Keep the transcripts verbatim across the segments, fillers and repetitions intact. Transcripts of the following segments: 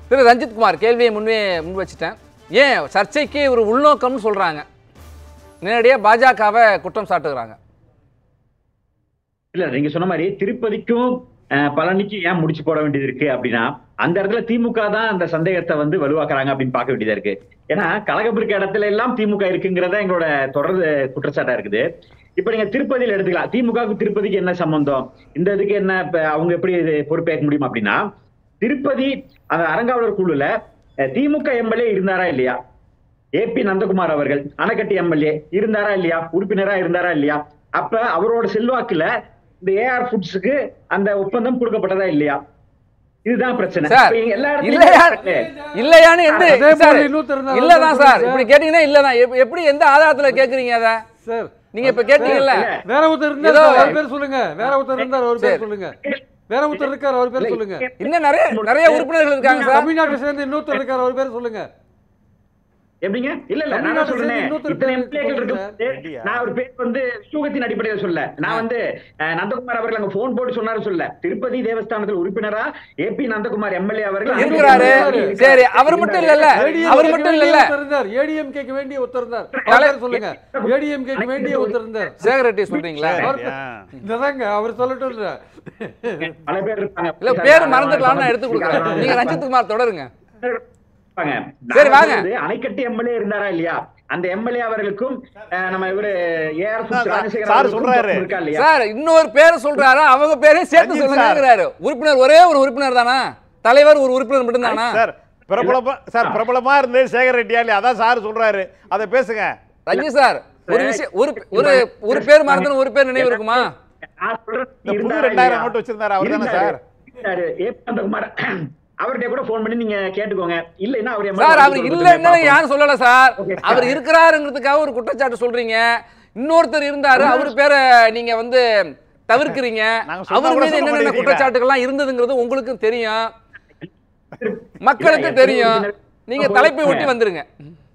திரு ரஞ்சித் குமார் கேள்வியை முன்னே முன் வச்சுட்டேன். ஏன் சர்ச்சைக்கு ஒரு உள்நோக்கம்னு சொல்றாங்க, நேரடியாக பாஜகவை குற்றம் சாட்டுகிறாங்க. இல்ல நீங்க சொன்ன மாதிரி திருப்பதிக்கும் பழனிக்கும் ஏன் முடிச்சு போட வேண்டியது இருக்கு அப்படின்னா, அந்த இடத்துல திமுக தான் அந்த சந்தேகத்தை வந்து வலுவாக்குறாங்க அப்படின்னு பார்க்க வேண்டியதா இருக்கு. ஏன்னா கழகம் இருக்க இடத்துல எல்லாம் திமுக இருக்குங்கிறத எங்களோட தொடர்ந்து குற்றச்சாட்டா இருக்குது. இப்ப நீங்க திருப்பதியில் எடுத்துக்கலாம், திமுகவுக்கு திருப்பதிக்கு என்ன சம்பந்தம், இந்த இதுக்கு என்ன அவங்க எப்படி பொறுப்பேற்க முடியும் அப்படின்னா, திருப்பதி அந்த அறங்காவலர் குழுல திமுக எம்எல்ஏ இருந்தாரா இல்லையா, ஏ பி நந்தகுமார் அவர்கள் அணைக்கட்டு எம்எல்ஏ இருந்தாரா இல்லையா, உறுப்பினரா இருந்தாரா இல்லையா, அப்ப அவரோட செல்வாக்குல இந்த ஏஆர் ஃபுட்ஸுக்கு அந்த ஒப்பந்தம் கொடுக்கப்பட்டதா இல்லையா, இதுதான் பிரச்சனை. இல்லையான்னு இல்லதான் சார் இப்படி கேட்டீங்கன்னா இல்லதான். எப்படி எந்த ஆதாரத்துல கேக்குறீங்க அத சார்? நீங்க இப்ப கேட்டீங்கல்ல, வேற ஒருத்தர் இருந்தார் அவர் பேர் சொல்லுங்க, வேற ஒருத்தர் இருந்தார் அவர் பேர் சொல்லுங்க, வேற ஒருத்தர் இருக்கார் அவர் பேர் சொல்லுங்க. இன்னும் நிறைய நிறைய உறுப்பினர்கள் இருக்காங்க சார். தமிழ்நாட்டை சேர்ந்து இன்னொருத்தர் இருக்கார் அவர் பேர் சொல்லுங்க. எப்படிங்க? இல்ல இல்ல நான் சொல்றேன், நான் ஒரு பேர் வந்து யூகத்தின் அடிப்படையில் சொல்ல, நான் வந்து நந்தகுமார் அவர்கள் அங்க போன் போட்டு சொன்னாரு சொல்ல, திருப்பதி தேவஸ்தானத்தில் உறுப்பினரா ஏ பி நந்தகுமார் எம்எல்ஏ அவர்கள் இருக்கிறாரு. சரி, அவர் மட்டும் இல்ல, அவர் மட்டும் இல்ல, இருந்தார் ஏடிஎம்கேக்கு வேண்டிய ஒருத்தர் இருந்தார் அவர் சொல்லுங்க. ஏடிஎம்கேக்கு வேண்டிய ஒருத்தர் இருந்தார். சேகர் ரெட்டி சொல்றீங்களா? இதுதாங்க அவர் சொல்லட்டும். பல பேர் இருப்பாங்க, இல்ல பேர் மறந்துடலாம், நான் எடுத்து கொடுக்குறேன். நீங்க ரஞ்சித் குமார் தொடருங்க. சரி வாங்க. அணைக்கட்டு எம்எல்ஏ இருந்தாரா இல்லையா, அந்த எம்எல்ஏ அவர்களுக்கும் நம்ம இவரு ஏஆர் சார் சொல்றாரு சார், இன்னொரு பேரை சொல்றாரு, அவங்க பேரையும் சேர்த்து சொல்லுங்கிறாரு. உறுப்பினர் ஒரே ஒரு உறுப்பினர் தானா, தலைவர் ஒரு உறுப்பினர் மட்டும் தானா சார்? பிரபலமா சார் பிரபலமா இருந்து சேகர் ரெட்டியா இல்லையா, அதான் சார் சொல்றாரு, அதை பேசுங்க. ரஞ்சித் சார், ஒரு விஷயம், ஒரு ஒரு ஒரு பேர் மறந்து ஒரு பேர் நினைவு இருக்குமா? ரெண்டாயிரம் நோட்டு வச்சிருந்தாரு அவர் தானே சார்? அவர்கிட்ட கூட போன் பண்ணி நீங்க கேட்டுக்கோங்க. இல்லன்னா அவர் சார் அவர் இல்லன்னு யாரும் சொல்லல சார், அவர் இருக்கிறாருங்கிறதுக்காக ஒரு குற்றச்சாட்டு சொல்றீங்க. இன்னொருத்தர் இருந்தாரு, அவர் பேரை நீங்க வந்து தவிர்க்கிறீங்க. அவர் மீது என்னென்ன குற்றச்சாட்டுகள்லாம் இருந்ததுங்கிறது உங்களுக்கு தெரியும், மக்களுக்கு தெரியும். நீங்க தலைப்பை ஒட்டி வந்துருங்க.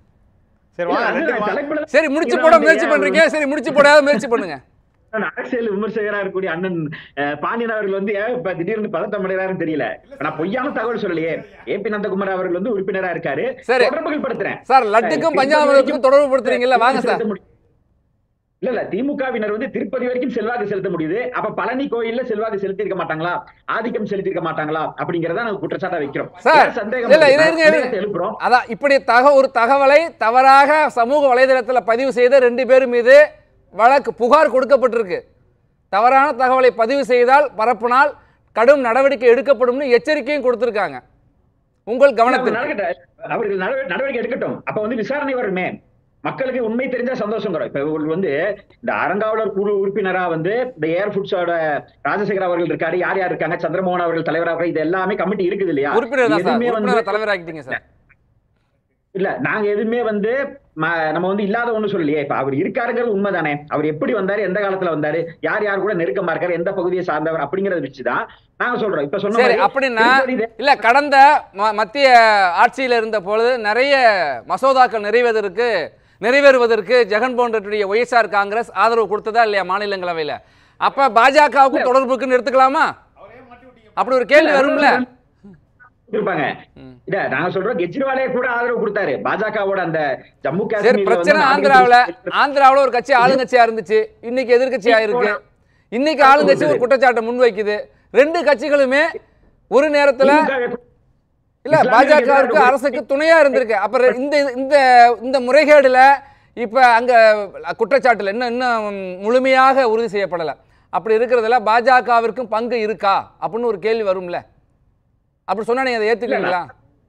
சரி முடிச்சு போட முயற்சி பண்றீங்க, சரி முடிச்சு போடாத முயற்சி பண்ணுங்க. அரசியல் விமர்சகரா இருக்கக்கூடிய அண்ணன் பாண்டியன் அவர்கள் வந்து திடீர்னு பதட்டமடைறாருன்னு தெரியல. நான் பொய்யான தகவல் சொல்லலையே, ஏ பி நந்தகுமார் அவர்கள் வந்து உறுப்பினரா இருக்காரு. தொடர்புகள் படுத்துறேன் சார், லட்டுக்கும் பஞ்சாமிரத்துக்கும் தொடர்பு படுத்துறீங்கல்ல, வாங்க சார். இல்ல இல்ல திமுகவினர் வந்து திருப்பதி வரைக்கும் செல்வாக்கு செலுத்த முடியுது, அப்ப பழனி கோயில்ல செல்வாக்கு செலுத்தி இருக்க மாட்டாங்களா, ஆதிக்கம் செலுத்தி இருக்க மாட்டாங்களா அப்படிங்கறத நாங்க குற்றச்சாட்டா வைக்கிறோம் சார். எழுப்புறோம். அதான் இப்படி தக ஒரு தகவலை தவறாக சமூக வலைதளத்துல பதிவு செய்த ரெண்டு பேரும் மீது வழக்கு புகார் கொடுக்கப்பட்டிருக்கு. தவறான தகவலை பதிவு செய்தால் பரப்புனால் கடும் நடவடிக்கை எடுக்கப்படும் எச்சரிக்கையும் கொடுத்திருக்காங்க. உங்கள் கவனத்திற்கு அவர்கள் நடவடிக்கை எடுக்கட்டும். அப்ப வந்து விசாரணை வருமே, மக்களுக்கு உண்மை தெரிஞ்சா சந்தோஷம் தரும். இப்ப இவர்கள் வந்து இந்த அறங்காவலர் குழு உறுப்பினரா வந்து இந்த ஏர் ஃபுட்ஸோட ராஜசேகர் அவர்கள் இருக்காரு, யார் யார் இருக்காங்க, சந்திரமோகன் அவர்கள் தலைவராக, இது எல்லாமே கமிட்டி இருக்குது இல்லையா? உறுப்பினர் தலைவராகிட்டீங்க சார். இல்ல நாங்க எதுவுமே வந்து நம்ம வந்து இல்லாத ஒண்ணு சொல்லலையே. இப்ப அவர் இருக்காருங்கிறது உண்மைதானே, அவர் எப்படி வந்தாரு, எந்த காலத்துல வந்தாரு, யார் யார் கூட நெருக்கமா இருக்காரு, எந்த பகுதியை சார்ந்தவர் அப்படிங்கறத வச்சுதான் நாங்க சொல்றோம். இப்ப சொன்ன அப்படின்னா இல்ல, கடந்த மத்திய ஆட்சியில இருந்த பொழுது நிறைய மசோதாக்கள் நிறைவேறதற்கு நிறைவேறுவதற்கு ஜெகன்மோகன் ரெட்டியுடைய ஒய்எஸ்ஆர் காங்கிரஸ் ஆதரவு கொடுத்ததா இல்லையா மாநிலங்களவையில? அப்ப பாஜகவுக்கு தொடர்பு இருக்குன்னு எடுத்துக்கலாமா? அப்படி ஒரு கேள்வி வரும்ல. இருப்பாங்க. இல்ல நாங்க சொல்றோம், கெஜ்ரிவாலே கூட ஆதரவு கொடுத்தாரு பாஜகவோட அந்த ஜம்மு காஷ்மீர் பிரச்சனை. ஆந்திராவுல ஆந்திராவுல ஒரு கட்சி ஆளுங்கட்சியா இருந்துச்சு, இன்னைக்கு எதிர்கட்சியா இருக்கு. இன்னைக்கு ஆளுங்கட்சி ஒரு குற்றச்சாட்டை முன்வைக்குது. ரெண்டு கட்சிகளுமே ஒரு நேரத்துல இல்ல பாஜகவுக்கு அரசுக்கு துணையா இருந்திருக்கு. அப்ப இந்த இந்த இந்த முறைகேடுல இப்ப அங்க குற்றச்சாட்டுல என்ன இன்னும் முழுமையாக உறுதி செய்யப்படல. அப்படி இருக்கிறதுல பாஜகவிற்கும் பங்கு இருக்கா அப்படின்னு ஒரு கேள்வி வரும்ல. அப்படி சொன்னா நீங்க அதை ஏத்துக்கீங்களா?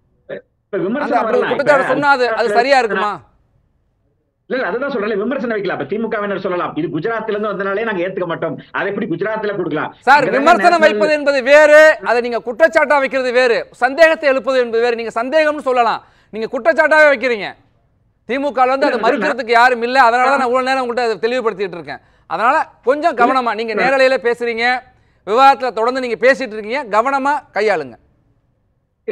குற்றச்சாட்டு சொன்னா அது சரியா இருக்குமா? இல்ல அதுதான் சொல்றேன், விமர்சனம் வைக்கலாம். இப்ப திமுகவினர் சொல்லலாம், இது குஜராத்ல இருந்து வந்தனாலே நாங்க ஏத்துக்க மாட்டோம், அதை எப்படி குஜராத்ல கொடுக்கலாம் சார்? விமர்சனம் வைப்பது என்பது வேறு, அதை நீங்க குற்றச்சாட்டா வைக்கிறது வேறு. சந்தேகத்தை எழுப்பது என்பது வேறு. நீங்க சந்தேகம்னு சொல்லலாம், நீங்க குற்றச்சாட்டாவே வைக்கிறீங்க. திமுக வந்து அதை மறுக்கிறதுக்கு யாரும் இல்ல. அதனாலதான் நான் இவ்வளவு நேரம் உங்கள்கிட்ட அதை தெளிவுபடுத்திட்டு இருக்கேன். அதனால கொஞ்சம் கவனமா, நீங்க நேரலையில பேசுறீங்க, விவாதத்துல தொடர்ந்து நீங்க பேசிட்டு இருக்கீங்க, கவனமா கையாளுங்க. இல்ல அதான்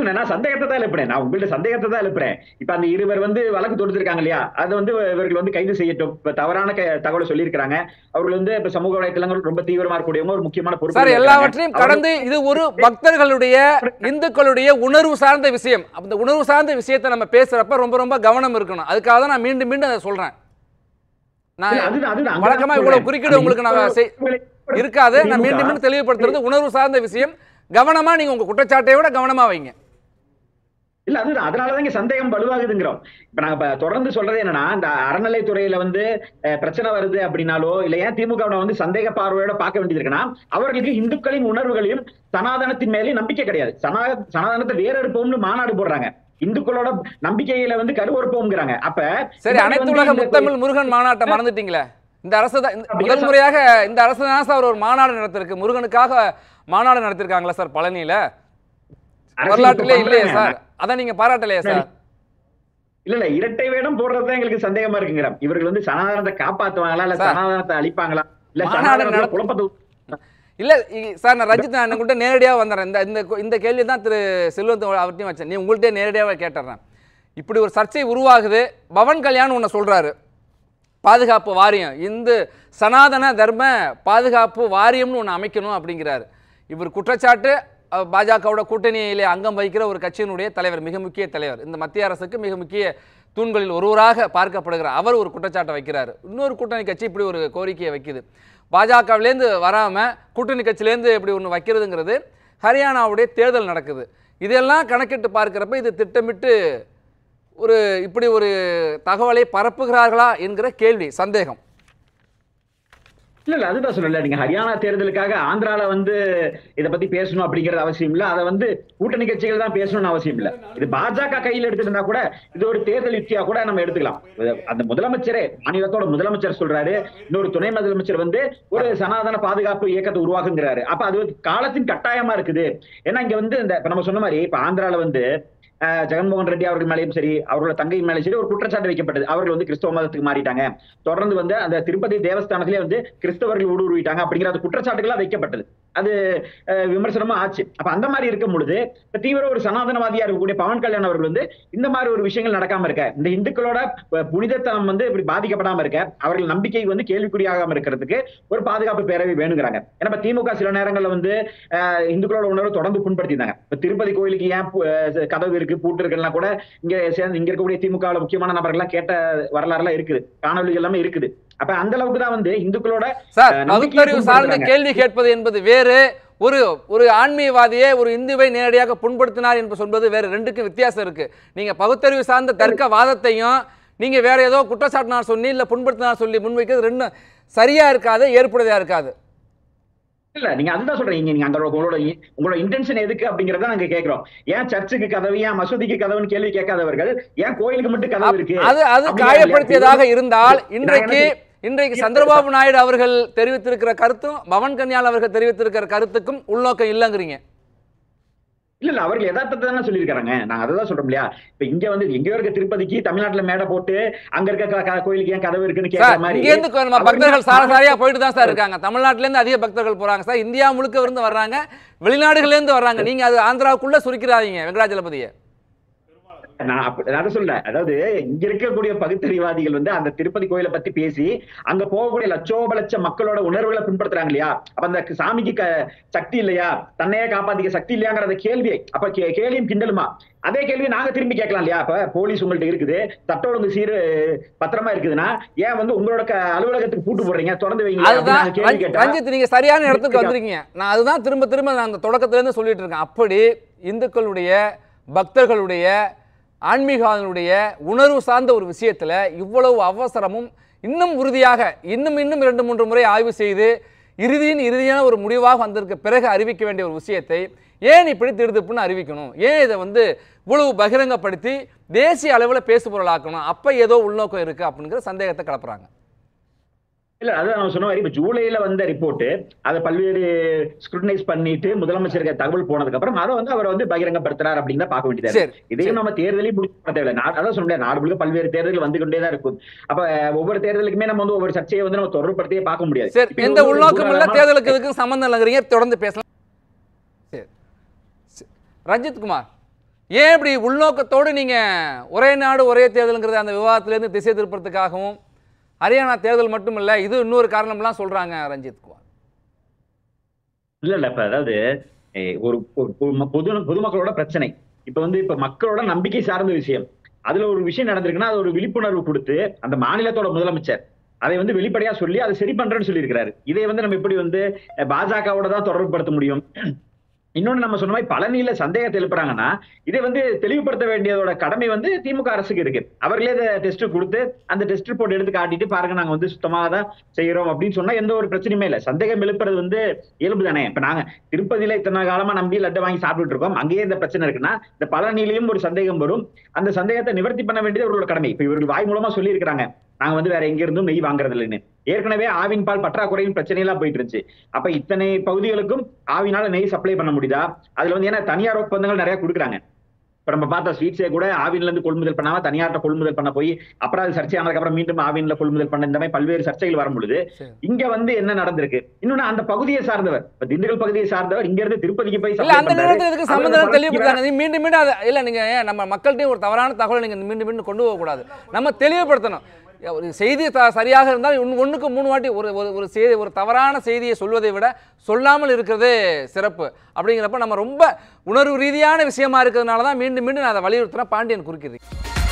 இல்ல நான் சந்தேகத்தை தான் எழுப்புறேன். நான் உங்கள்ட்ட சந்தேகத்தை தான் எழுப்புறேன். இப்ப அந்த இருவர் வந்து வழக்கு தொடுத்திருக்காங்க இல்லையா, அது வந்து இவர்கள் வந்து கைது செய்யட்டும். இப்ப தவறான தகவலை சொல்லியிருக்காங்க. அவர்கள் வந்து இப்ப சமூக வலைத்தளங்கள் ரொம்ப தீவிரமா இருக்கக்கூடியவங்க, ஒரு முக்கியமான பொறுப்பு. சார், எல்லாவற்றையும் கடந்து இது ஒரு பக்தர்களுடைய இந்துக்களுடைய உணர்வு சார்ந்த விஷயம். அந்த உணர்வு சார்ந்த விஷயத்தை நம்ம பேசுறப்ப ரொம்ப ரொம்ப கவனம் இருக்கணும். அதுக்காக தான் நான் மீண்டும் மீண்டும் அதை சொல்றேன். நான் வழக்கமா இவ்வளவு குறுக்கீடு உங்களுக்கு நான் இருக்காது. நான் மீண்டும் மீண்டும் தெளிவுபடுத்துறது உணர்வு சார்ந்த விஷயம். கவனமா நீங்க உங்க குற்றச்சாட்டை விட கவனமா வைங்க. இல்ல அது அதனாலதான் இங்க சந்தேகம் வலுவாகுதுங்கிறோம். இப்ப நாங்க தொடர்ந்து சொல்றது என்னன்னா, இந்த அறநிலைத்துறையில வந்து பிரச்சனை வருது அப்படின்னாலோ இல்ல ஏன் திமுக வந்து சந்தேக பார்வையோட பார்க்க வேண்டியது இருக்குன்னா, அவர்களுக்கு இந்துக்களின் உணர்வுகளையும் சனாதனத்தின் மேலேயும் நம்பிக்கை கிடையாது. சனா சனாதனத்தை வேற எடுப்போம்னு மாநாடு போடுறாங்க. இந்துக்களோட நம்பிக்கையில வந்து கருவறுப்போம்ங்கிறாங்க. அப்ப சரி, அனைத்து உலக முத்தமிழ் முருகன் மாநாட்டை மறந்துட்டீங்களே. இந்த அரசு தான் முதல் முறையாக இந்த அரசு தான் சார் ஒரு மாநாடு நடத்திருக்கு. முருகனுக்காக மாநாடு நடத்திருக்காங்களா சார் பழனியில? வரலாற்றிலே இல்லையா சார்? அதான் நீங்க பாராட்டலையா சார்? இல்ல இல்ல இரட்டை வேடம் போடுறதுதான் எங்களுக்கு சந்தேகமா இருக்குங்கிற. இவர்கள் வந்து சனாதனத்தை காப்பாத்துவாங்களா இல்ல சனாதனத்தை அழிப்பாங்களா இல்ல சனாதனத்தை குழப்பத்தை இல்ல சார்? நான் ரஞ்சித் நான் உங்கள்கிட்ட நேரடியாக வந்துடுறேன். இந்த இந்த கேள்வி தான் திரு செல்வந்த் அவர்கிட்டையும் வச்சேன். நீ உங்கள்கிட்ட நேரடியாக கேட்டுறேன். இப்படி ஒரு சர்ச்சை உருவாகுது. பவன் கல்யாண் ஒன்று சொல்றாரு, பாதுகாப்பு வாரியம், இந்து சனாதன தர்ம பாதுகாப்பு வாரியம்னு ஒன்று அமைக்கணும் அப்படிங்கிறாரு. இவர் குற்றச்சாட்டு பாஜகவோட கூட்டணியிலே அங்கம் வகிக்கிற ஒரு கட்சியினுடைய தலைவர், மிக முக்கிய தலைவர், இந்த மத்திய அரசுக்கு மிக முக்கிய தூண்களில் ஒருவராக பார்க்கப்படுகிறார். அவர் ஒரு குற்றச்சாட்டை வைக்கிறார். இன்னொரு கூட்டணி கட்சி இப்படி ஒரு கோரிக்கையை வைக்குது. பாஜகவிலேருந்து வராமல் கூட்டணி கட்சியிலேருந்து இப்படி ஒன்று வைக்கிறதுங்கிறது ஹரியானாவுடைய தேர்தல் நடக்குது. இதெல்லாம் கணக்கிட்டு பார்க்கிறப்ப இது திட்டமிட்டு ஒரு இப்படி ஒரு தகவலை பரப்புகிறார்களா என்கிற கேள்வி, சந்தேகம். இல்ல இல்ல அதுதான் சொல்லல. நீங்க ஹரியானா தேர்தலுக்காக ஆந்திரால வந்து இதை பத்தி பேசணும் அப்படிங்கிறது அவசியம் இல்ல. அதை வந்து கூட்டணி கட்சிகள் தான் பேசணும்னு அவசியம் இல்ல. இது பாஜக கையில் எடுத்துட்டா கூட இது ஒரு தேர்தல் யுக்தியா கூட நம்ம எடுத்துக்கலாம். அந்த முதலமைச்சரே, மாநிலத்தோட முதலமைச்சர் சொல்றாரு, இன்னொரு துணை முதலமைச்சர் வந்து ஒரு சனாதன பாதுகாப்பு இயக்கத்தை உருவாக்குங்கிறாரு. அப்ப அது காலத்தின் கட்டாயமா இருக்குது. ஏன்னா இங்க வந்து இந்த நம்ம சொன்ன மாதிரி இப்ப ஆந்திரால வந்து ஜெகன்மோகன் ரெட்டி அவர்கள் மேலேயும் சரி, அவர்களோட தங்கையின் மேலே சரி ஒரு குற்றச்சாட்டு வைக்கப்பட்டது. அவர்கள் வந்து கிறிஸ்தவ மதத்துக்கு மாறிட்டாங்க, தொடர்ந்து வந்து அந்த திருப்பதி தேவஸ்தானத்திலே வந்து கிறிஸ்தவர்கள் ஊடுருவிட்டாங்க அப்படிங்கிற அந்த குற்றச்சாட்டுகளா வைக்கப்பட்டது. அது விமர்சனமா ஆச்சு. அப்ப அந்த மாதிரி இருக்கும் பொழுது தீவிர ஒரு சனாதனவாதியா இருக்கக்கூடிய பவன் கல்யாண் அவர்கள் வந்து இந்த மாதிரி ஒரு விஷயங்கள் நடக்காம இருக்க, இந்த இந்துக்களோட புனிதத்தனம் வந்து இப்படி பாதிக்கப்படாம இருக்க, அவர்கள் நம்பிக்கை வந்து கேள்விக்குறியாகாம இருக்கிறதுக்கு ஒரு பாதுகாப்பு பேரவை வேணுங்கிறாங்க. ஏன்னா திமுக சில நேரங்கள்ல வந்து இந்துக்களோட உணர்வு தொடர்ந்து புண்படுத்தினாங்க. இப்ப திருப்பதி கோயிலுக்கு ஏன் கதவு இருக்கு பூட்டு இருக்குன்னா கூட இங்க சேர்ந்து இங்க இருக்கக்கூடிய திமுக முக்கியமான நபர்கள் எல்லாம் கேட்ட வரலாறு எல்லாம் இருக்குது, காணொலி எல்லாமே இருக்குது. அப்ப அந்த அளவுக்கு தான் வந்து இந்துக்களோட பகுத்தறிவு சார்ந்த கேள்வி கேட்பது என்பது வேறு, ஒரு ஒரு ஆன்மீகவாதியே ஒரு இந்துவை நேரடியாக புண்படுத்தினார் என்று சொல்வது வேறு. ரெண்டுக்கும் வித்தியாசம் இருக்கு. நீங்க பகுத்தறிவு சார்ந்த தர்க்க வாதத்தையும் நீங்க வேற ஏதோ குற்றச்சாட்டினார் சொல்லி இல்ல புண்படுத்தினார் சொல்லி முன்வைக்கிறது ரெண்டும் சரியா இருக்காது, ஏற்புடையதா இருக்காது. இல்ல நீங்க அதுதான் சொல்றீங்க. நீங்க அந்த உங்களோட உங்களோட இன்டென்ஷன் எதுக்கு அப்படிங்கறத நாங்க கேக்குறோம். ஏன் சர்ச்சுக்கு கதவு, ஏன் மசூதிக்கு கதவுன்னு கேள்வி கேட்காதவர்கள் ஏன் கோயிலுக்கு மட்டும் கதவு இருக்கு? அது அது காயப்படுத்தியதாக இருந்தால் இன்றைக்கு இன்றைக்கு சந்திரபாபு நாயுடு அவர்கள் தெரிவித்திருக்கிற கருத்தும் பவன் கல்யாண் அவர்கள் தெரிவித்திருக்கிற கருத்துக்கும் உள்நோக்கம் இல்லைங்கிறீங்க. இல்ல இல்ல அவர்கள் யதார்த்தத்தை தானே சொல்லியிருக்காங்க. நான் அதான் சொல்றோம் இல்லையா. இப்ப இங்க வந்து எங்கயோ இருக்க திருப்பதிக்கு தமிழ்நாட்டுல மேடை போட்டு அங்க இருக்க கோயிலுக்கு ஏன் கதவு இருக்குன்னு கேட்கிற மாதிரி இங்க இருந்து பக்தர்கள் சாரசாரியா போயிட்டு தான் சார் இருக்காங்க. தமிழ்நாட்டுல இருந்து அதிக பக்தர்கள் போறாங்க சார். இந்தியா முழுக்க இருந்து வர்றாங்க, வெளிநாடுகள்ல இருந்து வர்றாங்க. நீங்க அது ஆந்திராவுக்குள்ள சுருக்கிறாதீங்க வெங்கடாஜலபதியை. நான் சொல்ல, அதாவது இங்க இருக்கக்கூடிய பகுத்தறிவாதிகள் வந்து அந்த திருப்பதி கோயிலை பத்தி பேசி அங்க போகக்கூடிய லட்சோப லட்ச மக்களோட உணர்வுகளை பின்பற்றுறாங்க இல்லையா. அப்ப அந்த சாமிக்கு சக்தி இல்லையா, தன்னையே காப்பாத்திக்க சக்தி இல்லையாங்கிற கேள்வி, அப்ப கேள்வியும் கிண்டலுமா அதே கேள்வி நாங்க திரும்பி கேட்கலாம் இல்லையா. அப்ப போலீஸ் உங்கள்ட்ட இருக்குது, சட்ட ஒழுங்கு சீரு பத்திரமா இருக்குதுன்னா ஏன் வந்து உங்களோட அலுவலகத்துக்கு பூட்டு போடுறீங்க, தொடர்ந்து வைங்க. ரஞ்சித், நீங்க சரியான இடத்துக்கு வந்திருக்கீங்க. நான் அதுதான் திரும்ப திரும்ப நான் அந்த தொடக்கத்துல இருந்து சொல்லிட்டு இருக்கேன். அப்படி இந்துக்களுடைய பக்தர்களுடைய ஆன்மீகங்களுடைய உணர்வு சார்ந்த ஒரு விஷயத்துல இவ்வளவு அவசரமும் இன்னும் உறுதியாக இன்னும் இன்னும் இரண்டு மூன்று முறை ஆய்வு செய்து இறுதியின் இறுதியான ஒரு முடிவாக வந்திருக்க பிறகு அறிவிக்க வேண்டிய ஒரு விஷயத்தை ஏன் இப்படி திடுதிப்புன்னு அறிவிக்கணும்? ஏன் இதை வந்து இவ்வளவு பகிரங்கப்படுத்தி தேசிய அளவில் பேசு பொருளாக்கணும்? அப்ப ஏதோ உள்நோக்கம் இருக்கு அப்படிங்கிற சந்தேகத்தை கிளப்புறாங்க. இல்ல அதான் நான் சொன்ன மாதிரி இப்ப ஜூலைல வந்த ரிப்போர்ட் அதை பல்வேறு ஸ்க்ரூட்டனைஸ் பண்ணிட்டு முதலமைச்சருக்கு தகவல் போனதுக்கு அப்புறம் அதை வந்து அவர் வந்து பகிரங்கப்படுத்துறாரு அப்படின்னு தான் பார்க்க வேண்டியது. இதையும் நம்ம தேர்தலையும் முடிச்சு தேவையில்லை. அதான் சொல்ல முடியாது, நாடு முழுக்க பல்வேறு தேர்தல் வந்து கொண்டேதான் இருக்கும். அப்ப ஒவ்வொரு தேர்தலுக்குமே நம்ம வந்து ஒவ்வொரு சர்ச்சையை வந்து நம்ம தொடர்படுத்தியே பார்க்க முடியாது. சரி, எந்த உள்நோக்கம் இல்ல, தேர்தலுக்கு இதுக்கு சம்பந்தம் இல்லைங்கிறீங்க, தொடர்ந்து பேசலாம். சரி ரஞ்சித் குமார், ஏன் இப்படி உள்நோக்கத்தோடு நீங்கள் ஒரே நாடு ஒரே தேர்தலுங்கிறத அந்த விவாதத்திலேருந்து திசை திருப்பறதுக்காகவும் ஹரியானா தேர்தல் மட்டும் இல்லை இது இன்னொரு காரணம்லாம் சொல்கிறாங்க ரஞ்சித் குமார்? இல்ல இல்ல இப்ப அதாவது ஒரு பொது பொதுமக்களோட பிரச்சனை இப்ப வந்து இப்ப மக்களோட நம்பிக்கை சார்ந்த விஷயம். அதுல ஒரு விஷயம் நடந்திருக்குன்னா அது ஒரு விழிப்புணர்வு கொடுத்து அந்த மாநிலத்தோட முதலமைச்சர் அதை வந்து வெளிப்படையா சொல்லி அதை சரி பண்றேன்னு சொல்லி இருக்கிறாரு. இதை வந்து நம்ம எப்படி வந்து பாஜகவோட தான் தொடர்புபடுத்த முடியும்? இன்னொன்னு நம்ம சொன்ன மாதிரி பழனியில சந்தேகத்தை எழுப்புறாங்கன்னா இதை வந்து தெளிவுபடுத்த வேண்டியதோட கடமை வந்து திமுக அரசுக்கு இருக்கு. அவர்களே இதை டெஸ்ட் கொடுத்து அந்த டெஸ்ட் ரிப்போர்ட் எடுத்து காட்டிட்டு பாருங்க நாங்க வந்து சுத்தமாக தான் செய்யறோம் அப்படின்னு சொன்னா எந்த ஒரு பிரச்சனையுமே இல்லை. சந்தேகம் எழுப்புறது வந்து இயல்பு தானே. இப்ப நாங்க திருப்பதியில இத்தனை காலமா நம்பி லட்டை வாங்கி சாப்பிட்டு இருக்கோம், அங்கேயே இந்த பிரச்சனை இருக்குன்னா இந்த பழனியிலையும் ஒரு சந்தேகம் வரும். அந்த சந்தேகத்தை நிவர்த்தி பண்ண வேண்டியது அவர்களோட கடமை. இப்ப இவர்கள் வாய் மூலமா சொல்லி இருக்கிறாங்க நாங்க வந்து வேற எங்க இருந்தும் நெய் வாங்குறது இல்லைன்னு. ஏற்கனவே ஆவின் பால் பற்றாக்குறையும் பிரச்சனை எல்லாம் போயிட்டு இருந்துச்சு. அப்ப இத்தனை பகுதிகளுக்கும் ஆவினால நெய் சப்ளை பண்ண முடியுதா? அதுல வந்து ஏன்னா தனியார் ஒப்பந்தங்கள் நிறைய கொடுக்குறாங்க. இப்ப நம்ம பார்த்தா ஸ்வீட்ஸே கூட ஆவின்ல இருந்து கொள்முதல் பண்ணாம தனியார்ட்ட கொள்முதல் பண்ண போய் அப்புறம் அது சர்ச்சை ஆனதுக்கு அப்புறம் மீண்டும் ஆவின்ல கொள்முதல் பண்ண இந்த மாதிரி பல்வேறு சர்ச்சைகள் வரும் பொழுது இங்க வந்து என்ன நடந்திருக்கு? இன்னொன்னு அந்த பகுதியை சார்ந்தவர் இப்ப திண்டுக்கல் பகுதியை சார்ந்தவர் இங்க இருந்து திருப்பதிக்கு போய் தெளிவுபடுத்தாங்க. மீண்டும் மீண்டும் அதை இல்ல நீங்க நம்ம மக்கள்கிட்ட ஒரு தவறான தகவலை நீங்க மீண்டும் மீண்டும் கொண்டு போக கூடாது. நம்ம தெளிவுபடுத்தணும். ஒரு செய்தி சரியாக இருந்தால் ஒன்றுக்கு மூணு வாட்டி ஒரு ஒரு செய்தி ஒரு தவறான செய்தியை சொல்வதை விட சொல்லாமல் இருக்கிறதே சிறப்பு. அப்படிங்கிறப்ப நம்ம ரொம்ப உணர்வு ரீதியான விஷயமா இருக்கிறதுனால தான் மீண்டும் மீண்டும் நான் அதை வலியுறுத்துறேன். பாண்டியன் குறுக்கிறேன்.